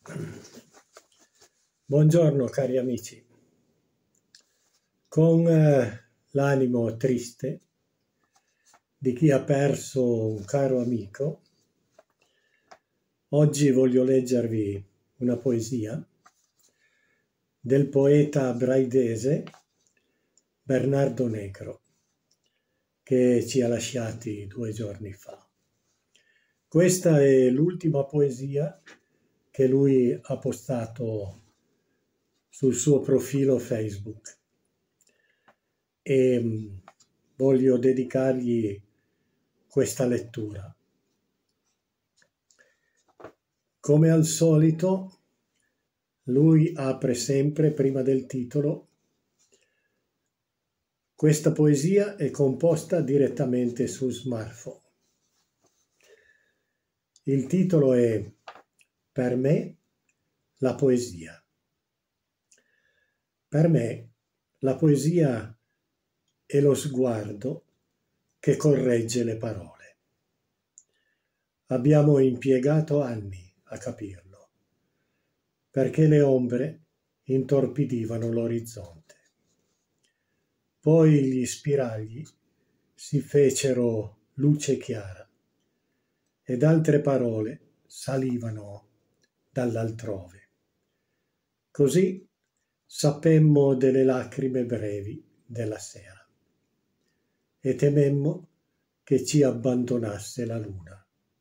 Buongiorno cari amici, con l'animo triste di chi ha perso un caro amico, oggi voglio leggervi una poesia del poeta braidese Bernardo Negro, che ci ha lasciati 2 giorni fa. Questa è l'ultima poesia che lui ha postato sul suo profilo Facebook e voglio dedicargli questa lettura. Come al solito, lui apre sempre prima del titolo. Questa poesia è composta direttamente su smartphone. Il titolo è Per me la poesia. Per me la poesia è lo sguardo che corregge le parole. Abbiamo impiegato anni a capirlo, perché le ombre intorpidivano l'orizzonte. Poi gli spiragli si fecero luce chiara ed altre parole salivano dall'altrove. Così sappemmo delle lacrime brevi della sera e tememmo che ci abbandonasse la luna.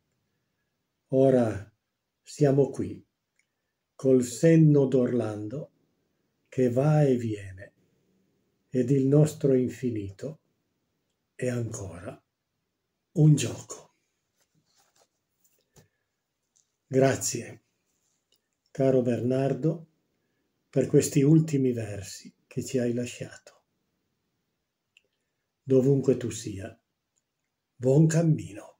Ora siamo qui, col senno d'Orlando che va e viene, ed il nostro infinito è ancora un gioco. Grazie, caro Bernardo, per questi ultimi versi che ci hai lasciato. Dovunque tu sia, buon cammino.